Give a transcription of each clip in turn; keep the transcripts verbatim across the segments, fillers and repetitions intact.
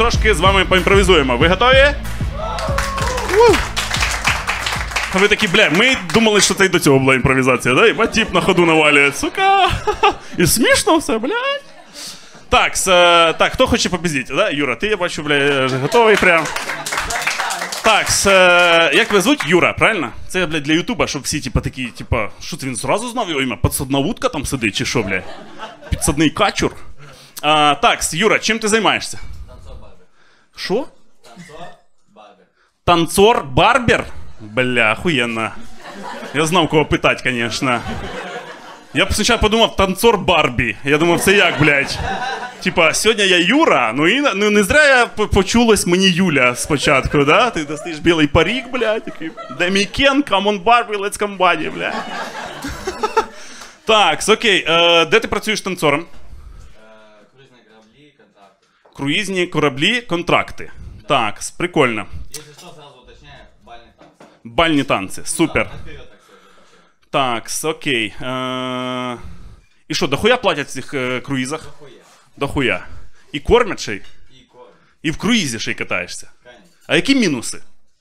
трошки з вами поімпровізуємо. Ви готові? А ви такі, бля, ми думали, що це і до цього була імпровізація, да? І тип на ходу навалює, сука. І смішно все, блядь. Так, с, так, хто хоче побіздіти, да? Юра, ти, я бачу, бля, готовий прям. Так, с, як ви звуть? Юра, правильно? Це, блядь, для Ютуба, щоб всі, типа, такі, типа, що це він зразу знав його ім'я? Підсадна вудка там сидить, чи що, блядь? Підсадний качур? А, так, Юра, чим ти займаєшся? Танцор-барбер. Що? Танцор-барбер. Танцор-барбер? Бля, охуєнно. Я знав, кого питати, конечно. Я б спочатку подумав, танцор Барбі. Я думав, це як, блядь? Типа, сьогодні я Юра, ну і ну, не зря я почулась мені Юля спочатку, да? Ти достаєш білий парік, блядь, такий, де мій Кен, come on Barbie, let's come body, блядь. Так, окей, е, де ти працюєш танцором? Круїзні кораблі, контракти. Круїзні кораблі, контракти. Так, прикольно. Якщо що, зразу уточняю, бальні танці. Бальні танці, супер. Ну, так, так, Так, окей. Е... І що, дохуя платять в цих е, круїзах? Дохуя. Дохуя. І кормять ще й? І корм. І в круїзі ще й катаєшся? Конечно. А які мінуси?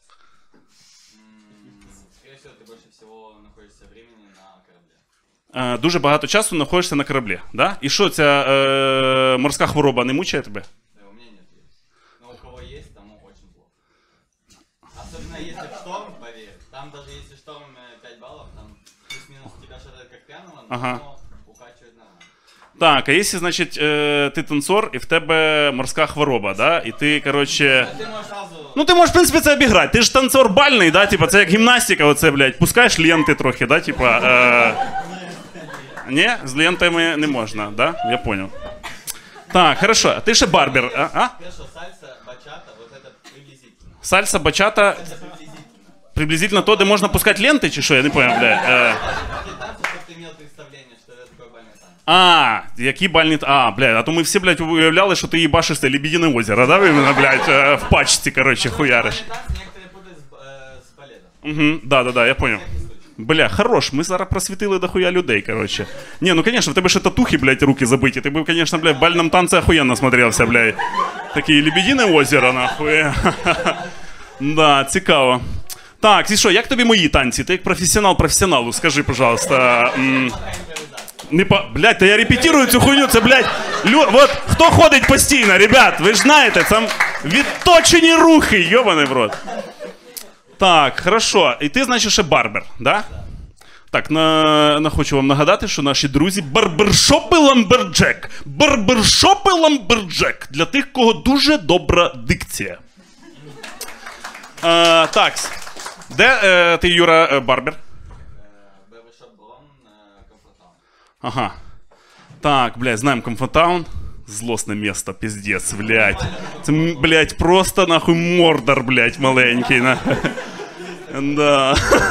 Скорее всего, ты больше всего находишься времени на корабле. Е, дуже багато часу знаходишся на кораблі, да? І що, ця е, морська хвороба не мучає тебе? Да, у меня нет есть. Но у кого есть, тому очень плохо. Особенно если шторм, поверь. Там даже если шторм пять баллов, там плюс-минус тебя шатает как пьяного, но Ага. укачивает нормально. Так, а якщо, значить, е, ти танцор, і в тебе морська хвороба, да? І ти, коротше... Ты можешь сразу... Ну, ти можеш, в принципі, це обіграти. Ти ж танцор бальний, да? Типа, це як гімнастика, оце, блядь. Пускаєш ленти трохи, да? Типа, е... Ні? З лентами не можна, да? Я понял. Так, хорошо. А ти ще барбер, а? а? Хорошо, сальса, бачата, вот это приблизительно. Сальса, бачата, Это приблизительно. приблизительно то, де можна пускати ленти, чи що? Я не понял, бля. Е... Такие танцы, чтобы ты имел представление, что это такое бальный танец. А, які бальні... А, блядь, а то ми всі, блядь, уявляли, що ти їбашиш це Лебедине озеро, да? Іменно, блядь, е, в пачці, коротше, хуяриш. Бальный танц некоторые путают с, э, с балетом. Угу, да-да-да, я понял. Бля, хорош, ми зараз просвітили дохуя людей, короче. Не, ну конечно, в тебе ще татухи, блядь, руки забиті. Ти б, конечно, блядь, в бальному танці охуєнно смотрелся, блядь. Такі Лебедине озеро, нахуй. Да, цікаво. Так, і що, як тобі мої танці? Ти як професіонал професіоналу, скажи, пожалуйста. М... Не по... Блядь, та я репетирую цю хуйню, це, блядь, лю... Вот, хто ходить постійно, ребят, ви ж знаєте, там відточені рухи, йобаний в рот. Так, хорошо. І ти, значить, ще барбер, да? Так, на... на хочу вам нагадати, що наші друзі барбершопи Ламберджек. Барбершопи Ламберджек. Для тих, кого дуже добра дикція. А, так, де е, ти, Юра, е, барбер? Барбершоп Блон, Комфортаун. Ага. Так, блядь, знаем Комфортаун. Злостне місто, пиздец, блядь. Це, блядь, просто, нахуй, мордор, блядь, маленький, на. Да.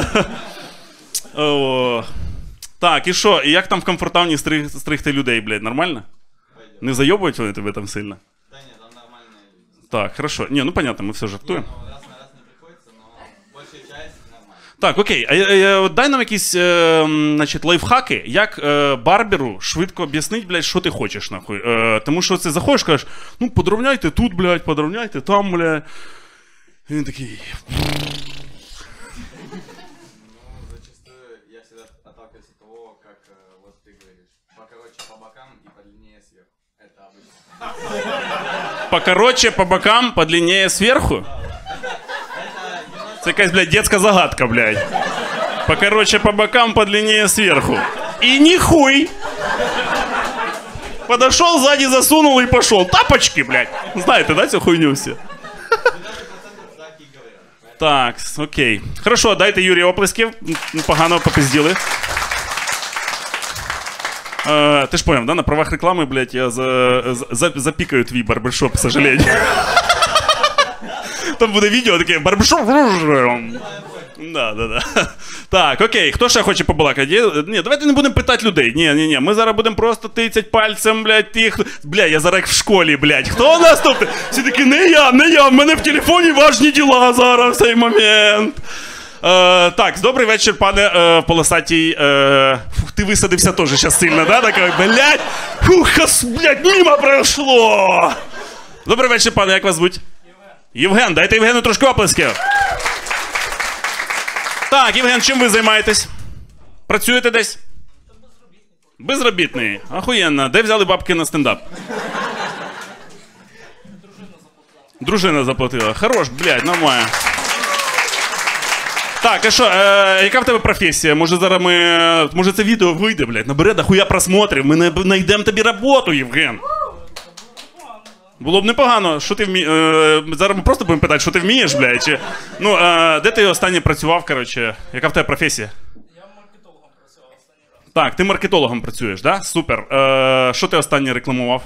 О. Так, і що? І як там в Комфортауні стриг, стригти людей, блядь, нормально? Пойдет. Не заєбують вони тебе там сильно? Да нет, там нормальный. Так, хорошо. Не, ну понятно, ми все жартуємо. Ну, раз на раз не приходится, но большая часть нормально. Так, окей, а, а, а, дай нам якісь е, значить, лайфхаки, як е, барберу швидко об'яснити, блядь, що ти хочеш, нахуй. Е, тому що ти заходиш, кажеш, ну, подровняйте тут, блядь, подровняйте там, блядь. І він такий... Ну, зачастую я всегда отталкиваюсь от того, как э, вот ты говоришь, покороче по бокам и подлиннее сверху. Это обычно. Покороче, по бокам, подлиннее сверху? Це якась, блядь, детська загадка, блядь. Покороче, по бокам, подлиннее сверху. И нихуй! Подошел, сзади засунул и пошел. Тапочки, блядь. Знаете, да, цю хуйню всі? Так и говорят. Так, окей. Хорошо, дайте Юрі оплесків. Погано попизділи. Е, ти ж поняв, да? На правах реклами, блядь, я за, за, запікаю твій барбершоп, к сожалению. Там буде відео таке барбершоп. Да, да, да. Так, окей, хто ще хоче побалакати? Ні, давайте не будемо питати людей. Ні, ні, ні, ми зараз будемо просто тицять пальцем, блядь, тих. Бля, я зараз як в школі, блядь. Хто у нас тут? Всі такі, не я, не я, в мене в телефоні важні діла зараз в цей момент. Е, так, добрий вечір, пане е, полосатій. Е, фух, ти висадився теж зараз сильно, да? Так, блядь, фух, блядь, мимо пройшло. Добрий вечір, пане, як вас звуть? Євген. Євген, дайте Євгену трошки оплесків. Так, Євген, чим ви займаєтесь? Працюєте десь? Безробітний. Безробітний. Охуєнно. Де взяли бабки на стендап? Дружина заплатила. Хорош, блядь, нормально. Так, а що, е, яка в тебе професія? Може зараз ми, може це відео вийде, блядь, набере дохуя просмотрів, ми не знайдемо тобі роботу, Євген. Було б непогано, що ти вмієш, е, зараз ми просто будемо питати, що ти вмієш, блядь, чи, ну, е, де ти останнє працював, коротше, яка в тебе професія? Я маркетологом працював останній раз. Так, ти маркетологом працюєш, да? Супер. Е, що ти останнє рекламував?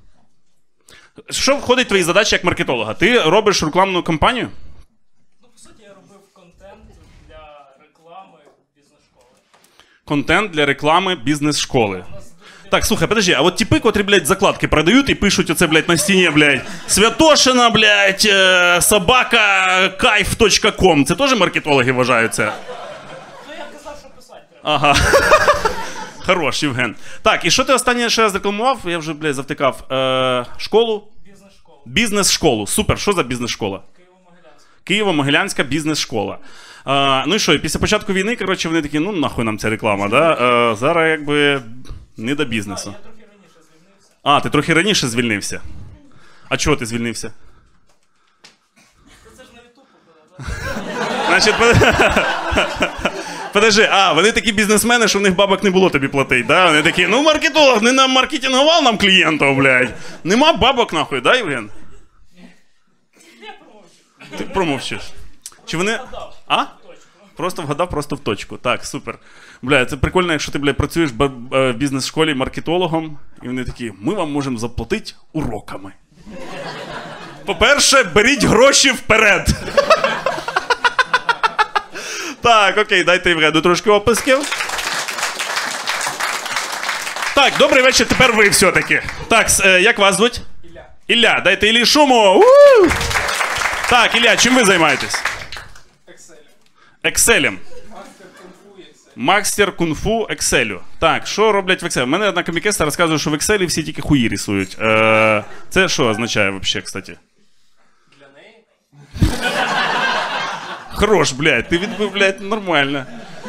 Що входить в твої задачі як маркетолога? Ти робиш рекламну кампанію? Ну, по суті, я робив контент для реклами бізнес-школи. Контент для реклами бізнес-школи. Так, слухай, подожди, а вот типи, котрі, блядь, закладки продають і пишуть оце, блядь, на стіні, блядь, Святошина, блядь, е, собака, кайф точка ком. Це теж маркетологи вважаються? Ну, я казав, що писати треба. Ага. Хорош, Євген. Так, і що ти останнє ще зрекламував? Я вже, блядь, завтикав. Е, школу? Бізнес-школа. Бізнес-школу. Супер, що за бізнес-школа? Києво-Могилянська. Києво-Могилянська бізнес-школа. Е, ну і що, і після початку війни, коротше, вони такі, ну нахуй нам ця реклама, да? Е, зараз якби не до бізнесу. Я трохи раніше звільнився. А, ти трохи раніше звільнився. А чого ти звільнився? Та це ж на ютуб буде, так? Значить, подожди, а, вони такі бізнесмени, що в них бабок не було тобі платить, да? Вони такі, ну маркетолог не нам маркетингував нам клієнтів, блядь. Нема бабок нахуй, да, Євген? Я промовчу. Ти промовчиш. Чи вони... Вгадав. А? Точку. Просто вгадав, просто в точку. Так, супер. Бля, це прикольно, якщо ти, бля, працюєш в в бізнес-школі маркетологом, і вони такі, ми вам можемо заплатити уроками. По-перше, беріть гроші вперед. Так, окей, дайте Євгену трошки оплесків. Так, добрий вечір, тепер ви все-таки. Так, е, як вас звуть? Ілля. Ілля, дайте Іллі шуму. У! Так, Ілля, чим ви займаєтесь? Ексель. Екселем. Мастер кунг-фу і Ексель. Мастер кунг-фу Екселю. Так, що роблять в Excel? У мене одна комікеста розказує, що в Excel всі тільки хуї рисують. Е, це що означає взагалі, кстати? Для неї. Хорош, блядь, ти відбив, блядь, нормально.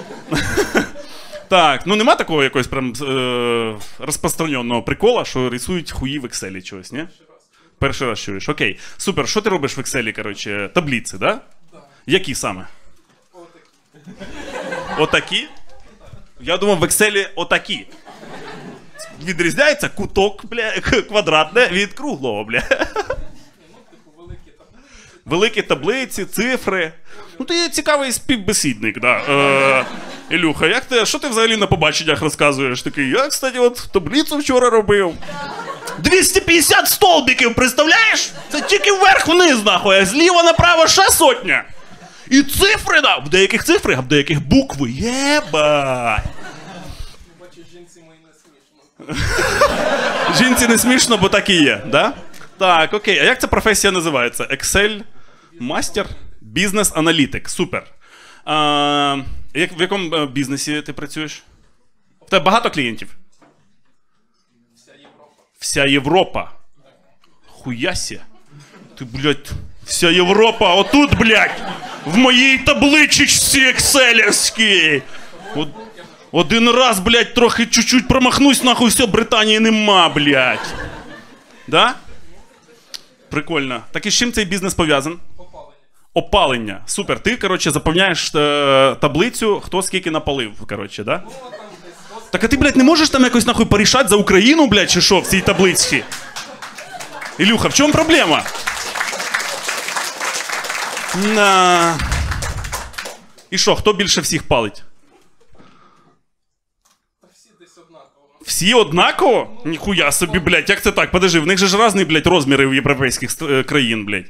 Так, ну нема такого якогось прям е, розпространеного прикола, що рисують хуї в Excel чогось, ні? Перший раз чуєш, окей. Супер, що ти робиш в Excel, коротше, таблиці, да? Да. Які саме? Отак. Отакі? Я думав, в Excel отакі. Відрізняється куток, бля, квадратне від круглого, бля. Ну, типу, великі таблиці. Великі таблиці, цифри. Ну ти цікавий співбесідник, да. Е, Ілюха, як ти, що ти взагалі на побаченнях розказуєш? Такий, я, кстати, от таблицю вчора робив. двісті п'ятдесят столбиків, представляєш? Це тільки вверх-вниз, нахуй, а зліва направо ще сотня. І цифри, да, в деяких цифри, а в деяких букви. Єбать. Бачу, жінці мої не смішно. Жінці не смішно, бо так і є, да? Так, окей. А як ця професія називається? Excel мастер? Бізнес-аналітик. Супер. А, як, в якому е, бізнесі ти працюєш? В тебе багато клієнтів? Вся Європа. Вся Європа. Хуясі. Ти, блядь, вся Європа отут, блядь, в моїй табличці екселівській. От, один раз, блядь, трохи чуть-чуть промахнусь, нахуй, все, Британії нема, блядь. Да? Прикольно. Так і з чим цей бізнес пов'язан? Опалення. Опалення. Супер. Ти, коротше, заповняєш е, таблицю, хто скільки напалив, коротше, да? Ну, а там десь досить. Так а ти, блядь, не можеш там якось, нахуй, порішати за Україну, блядь, чи що, в цій таблиці? Ілюха, в чому проблема? На. І що, хто більше всіх палить? Та всі десь однаково. Всі однаково? Ніхуя собі, блядь, як це так? Подожди, в них же ж різні, блядь, розміри в європейських е, країн, блядь.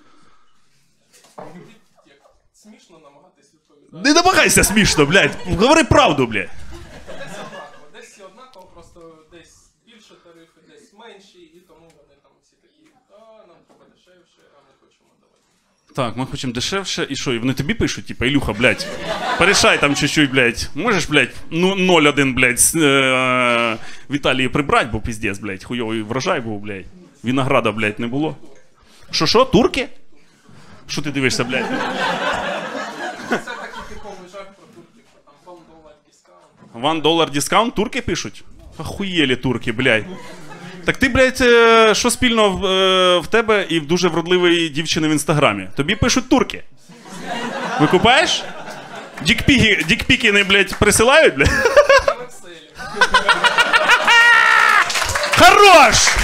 Як смішно намагатись відповідати. Не намагайся смішно, блядь. Говори правду, блядь. Десь однаково. Десь всі однаково, просто десь більше тарифи, десь менші, і тому вони там всі такі, а нам треба дешевше, а ми хочемо давати. Так, ми хочемо дешевше. І що, і вони тобі пишуть, типа, Ілюха, блядь, порішай там чуть-чуть, блядь. Можеш, блядь, ну, ноль один, блядь, з, е, в Італії прибрати, бо піздець, блядь, хуйовий врожай був, блядь. Винограда, блядь, не було. Що, що, турки? Що ти дивишся, блядь? Це такий типовий жарт про турків, що там one dollar discount. One dollar discount? Турки пишуть? Охуєлі турки, блядь. Так ти, блядь, е, що спільно в, е, в тебе і в дуже вродливої дівчини в інстаграмі? Тобі пишуть турки. Викупаєш? Дікпіки, дікпіки не, блядь, присилають, блядь? В Excel. Хорош!